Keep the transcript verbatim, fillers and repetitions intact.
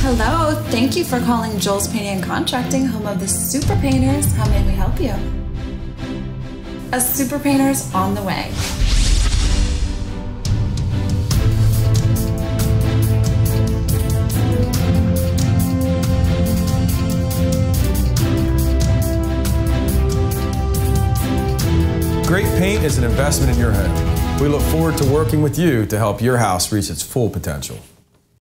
Hello, thank you for calling Joel's Painting and Contracting, home of the Super Painters. How may we help you? A Super Painter's on the way. Great paint is an investment in your home. We look forward to working with you to help your house reach its full potential.